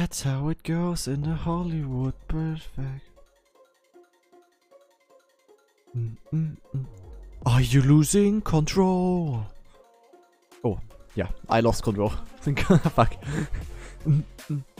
That's how it goes in the Hollywood perfect. Are you losing control? Oh, yeah, I lost control. Fuck.